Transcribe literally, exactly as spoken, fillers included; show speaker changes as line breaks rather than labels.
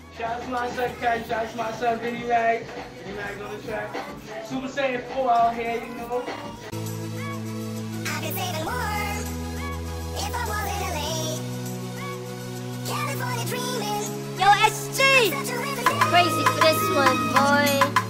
Shout out to my son Cat, shout out to my son Vinny Mag. Vinny Mag's on the track. Super Saiyan four out here, you know.
I could say the more if I wasn't L A. California dreaming.
Yo, S G! Crazy for this one, boy.